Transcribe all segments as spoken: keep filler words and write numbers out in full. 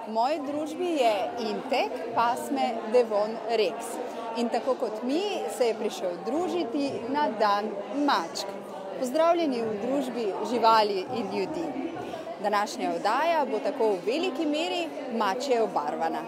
V moji družbi je Intek pasme Devon Rex in tako kot mi se je prišel družiti na dan mačk. Pozdravljeni v družbi živali in ljudi. Današnja oddaja bo tako v veliki meri mačje obarvana.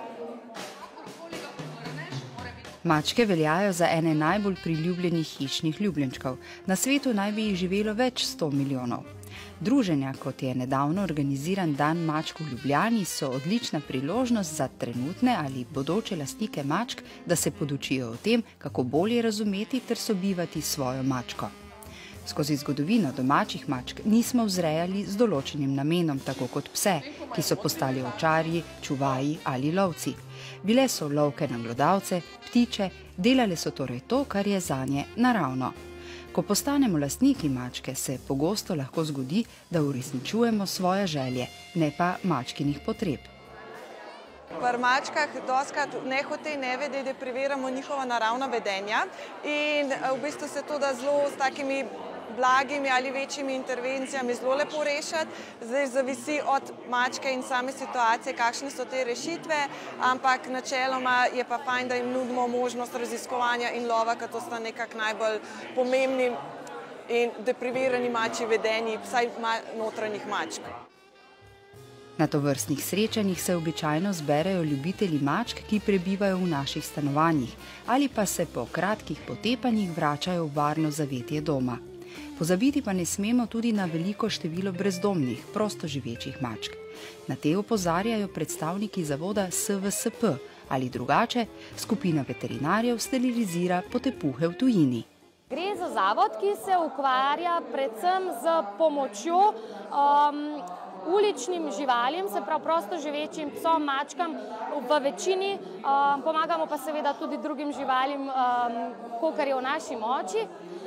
Mačke veljajo za ene najbolj priljubljenih hišnih ljubljenčkov. Na svetu naj bi jih živelo več sto milijonov. Druženja, kot je nedavno organiziran dan mačk v Ljubljani, so odlična priložnost za trenutne ali bodoče lastnike mačk, da se podučijo o tem, kako bolje razumeti ter sobivati s svojo mačko. Skozi zgodovino domačih mačk nismo vzrejali z določenim namenom, tako kot pse, ki so postali ovčarji, čuvaji ali lovci. Bile so lovke na glodavce, ptiče, delale so torej to, kar je zanje naravno. Ko postanemo lastniki mačke, se pogosto lahko zgodi, da uresničujemo svoje želje, ne pa mačkinih potreb. Pri mačkah dostikrat nehote in nevede preverjamo njihova naravna vedenja in v bistvu se to da zelo s takimi blagimi ali večjimi intervencijami zelo lepo rešiti. Zdaj zavisi od mačke in same situacije, kakšne so te rešitve, ampak načeloma je pa fajn, da jim nudimo možnost raziskovanja in lova, ker to sta nekako najbolj pomembni in deprivirani mačji vedenji, vsaj notranjih mačk. Na tovrstnih srečanjih se običajno zberejo ljubitelji mačk, ki prebivajo v naših stanovanjih ali pa se po kratkih potepanjih vračajo v varno zavetje doma. Pozabiti pa ne smemo tudi na veliko število brezdomnih, prostoživečih mačk. Na te opozarjajo predstavniki zavoda S V S P ali drugače, skupina veterinarjev sterilizira potepuhe v tujini. Gre za zavod, ki se ukvarja predvsem z pomočjo um, uličnim živalim, se pravi prostoživečim psom, mačkam v večini, um, pomagamo pa seveda tudi drugim živalim, um, kolikor je v naši moči.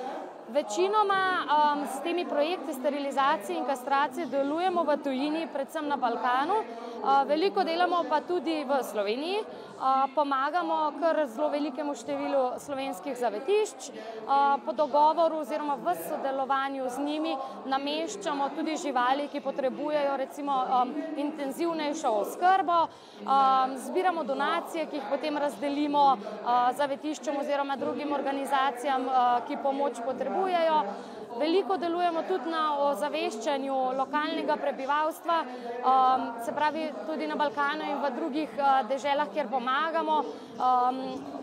Večinoma um, s temi projekti sterilizacije in kastracije delujemo v tujini, predvsem na Balkanu. Uh, veliko delamo pa tudi v Sloveniji. Uh, pomagamo kar zelo velikemu številu slovenskih zavetišč. Uh, po dogovoru oziroma v sodelovanju z njimi nameščamo tudi živali, ki potrebujejo recimo um, intenzivnejšo oskrbo. Um, zbiramo donacije, ki jih potem razdelimo uh, zavetiščem oziroma drugim organizacijam, uh, ki pomoč potrebujejo. Veliko delujemo tudi na ozaveščanju lokalnega prebivalstva, um, se pravi tudi na Balkanu in v drugih uh, deželah, kjer pomagamo. Um,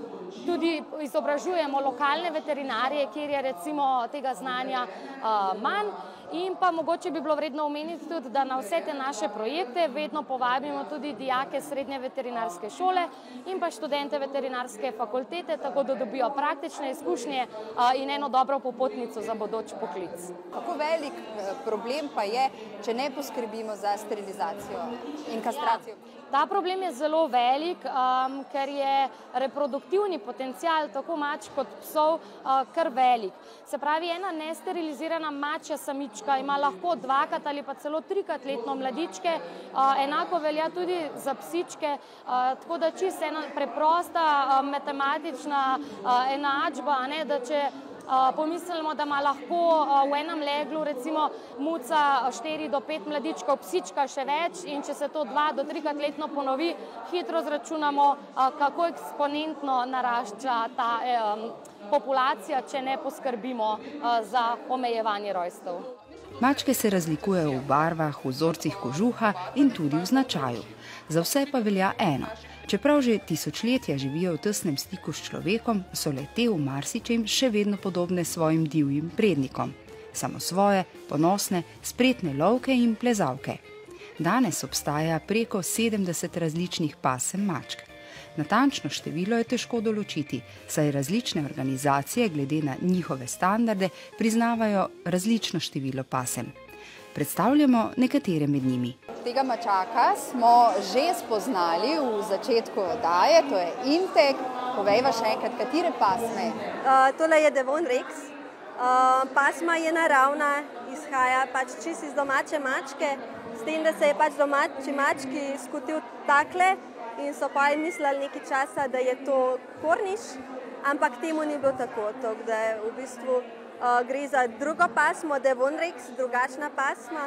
tudi izobražujemo lokalne veterinarje, kjer je recimo tega znanja uh, manj. In pa mogoče bi bilo vredno omeniti tudi, da na vse te naše projekte vedno povabimo tudi dijake srednje veterinarske šole in pa študente veterinarske fakultete, tako da dobijo praktične izkušnje in eno dobro popotnico za bodoč poklic. Kako velik problem pa je, če ne poskrbimo za sterilizacijo in kastracijo? Ja. Ta problem je zelo velik, um, ker je reproduktivni potencial tako mačk kot psov uh, kar velik. Se pravi, ena nesterilizirana mačja samička ima lahko dvakrat ali pa celo trikrat letno mladičke, uh, enako velja tudi za psičke, uh, tako da čisto ena preprosta uh, matematična uh, enačba, ne, da če Uh, pomislimo, da ima lahko uh, v enem leglu recimo muca štiri do pet mladičkov, psička še več in če se to dva do trikrat letno ponovi, hitro zračunamo, uh, kako eksponentno narašča ta um, populacija, če ne poskrbimo uh, za omejevanje rojstev. Mačke se razlikujejo v barvah, vzorcih kožuha in tudi v značaju. Za vse pa velja eno. Čeprav že tisočletja živijo v tesnem stiku s človekom, so le te v marsičem še vedno podobne svojim divjim prednikom. Samosvoje, ponosne, spretne lovke in plezalke. Danes obstaja preko sedemdeset različnih pasem mačk. Natančno število je težko določiti, saj različne organizacije glede na njihove standarde priznavajo različno število pasem. Predstavljamo nekatere med njimi. Tega mačaka smo že spoznali v začetku oddaje, to je Intek. Povejva še enkrat, katere pasme? Uh, tole je Devon Rex. Uh, pasma je naravna, izhaja pač čisto iz domače mačke, s tem, da se je pač domači mački skutil takle in so pa mislili nekaj časa, da je to korniš, ampak temu ni bilo tako, tako da je v bistvu uh, gre za drugo pasmo, Devon Rex, drugačna pasma.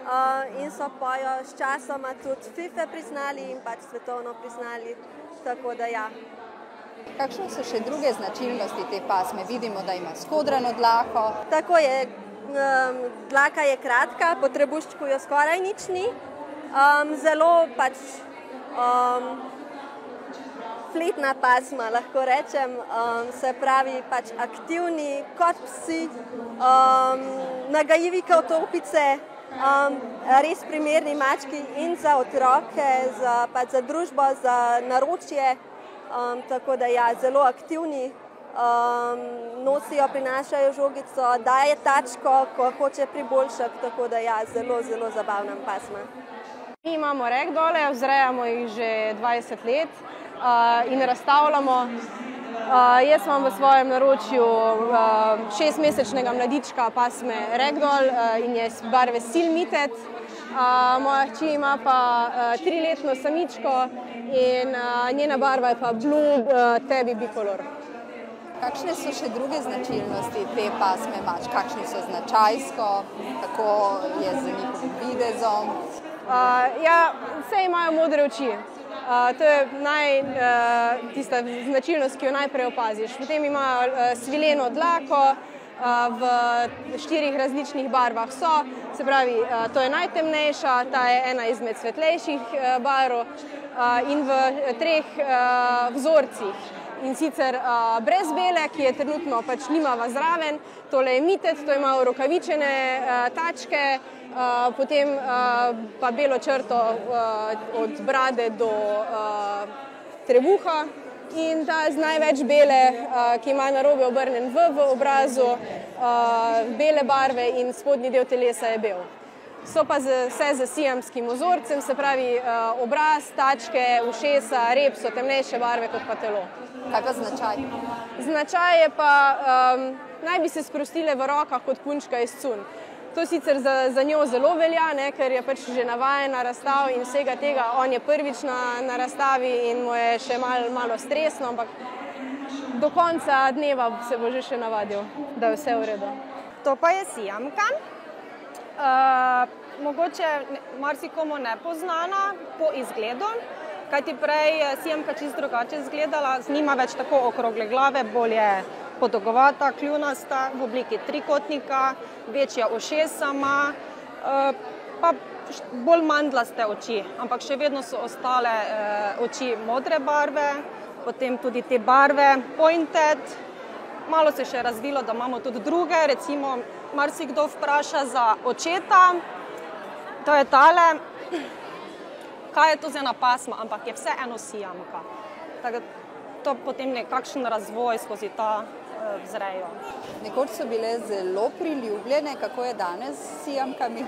in so pojo s časoma tudi FIFA priznali in pač svetovno priznali, tako da ja. Kakšne so še druge značilnosti te pasme? Vidimo, da ima skodrano dlako. Tako je, dlaka je kratka, po trebuščku jo skoraj nič ni. Zelo pač fletna pasma, lahko rečem, se pravi pač aktivni kot psi, nagajivi kot opice, res primerni mački in za otroke, pač za družbo, za naročje, tako da ja, zelo aktivni, nosijo, prinašajo žogico, daje tačko, ko hoče priboljšati, tako da ja, zelo, zelo zabavna pasma. Mi imamo ragdolle, vzrejamo jih že dvajset let in razstavljamo. Jaz imam v svojem naročju šestmesečnega mladička pasme ragdoll in je iz barve Silmited. Moja hči ima pa triletno samičko in njena barva je pa Blue Tabby Bicolor. Kakšne so še druge značilnosti te pasme mačk? Kakšni so značajsko, kako je z njihovim videzom? Ja, vse imajo modre oči. To je tista značilnost, ki jo najprej opaziš. Potem imajo svileno dlako, v štirih različnih barvah so, se pravi, to je najtemnejša, ta je ena izmed svetlejših barv in v treh vzorcih. In sicer brez bele, ki je trenutno pač nimava zraven, tole je Mitted, to imajo rokavičene tačke, potem pa belo črto od brade do trebuha in ta z največ bele, ki ima narobe obrnen V v obrazu, bele barve in spodnji del telesa je bel. So pa vse z siamskim vzorcem, se pravi obraz, tačke, ušesa, rep so temnejše barve kot pa telo. Kaj pa značaj? Značaj je pa, naj bi se sprostile v rokah kot punčka iz cunj. To sicer za njo zelo velja, ker je pač že navajena razstav in vsega tega. On je prvič na razstavi in mu je še malo stresno, ampak do konca dneva se bo že še navadil, da je vse v redu. To pa je siamka. Mogoče marsikomu nepoznana po izgledu, kajti prej je siamka čisto drugače izgledala, nima več tako okrogle glave, bolj je podolgovata, kljunasta, v obliki trikotnika, večja ušesa ima, pa bolj mandlaste oči, ampak še vedno so ostale oči modre barve, potem tudi te barve pointed. Malo se je še razvilo, da imamo tudi druge, recimo marsikdo vpraša za očeta, to je tale, kaj je to za ena pasma, ampak je vseeno siamka. Tako to potem nekakšen razvoj skozi ta vzrejo. Nekoč so bile zelo priljubljene, kako je danes s siamkami?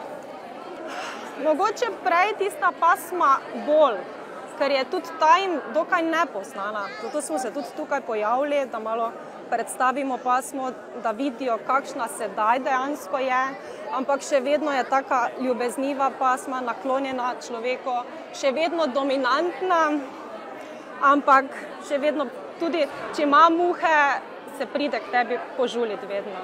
Mogoče prej tista pasma bolj, ker je tudi ta jim dokaj nepoznana. Zato smo se tudi tukaj pojavili, da malo predstavimo pasmo, da vidijo, kakšna sedaj dejansko je, ampak še vedno je taka ljubezniva pasma, naklonjena človeku, še vedno dominantna, ampak še vedno tudi, če ima muhe, se pride k tebi požuliti vedno.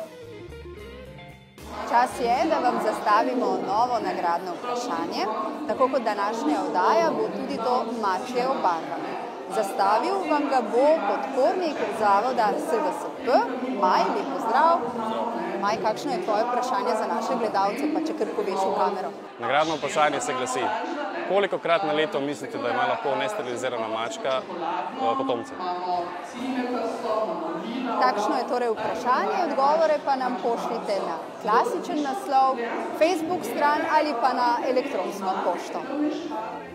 Čas je, da vam zastavimo novo nagradno vprašanje. Tako kot današnja oddaja bo tudi to mačje obarvano. Zastavil vam ga bo podpornik zavoda S V S P, Maj, lep pozdrav. Maj, kakšno je tvoje vprašanje za naše gledalce, pa če kar poveš v kamero? Nagradno vprašanje se glasi, kolikokrat na leto mislite, da ima lahko nesterilizirana mačka potomce? Takšno je torej vprašanje, odgovore pa nam pošljite na klasičen naslov, Facebook stran ali pa na elektronsko pošto.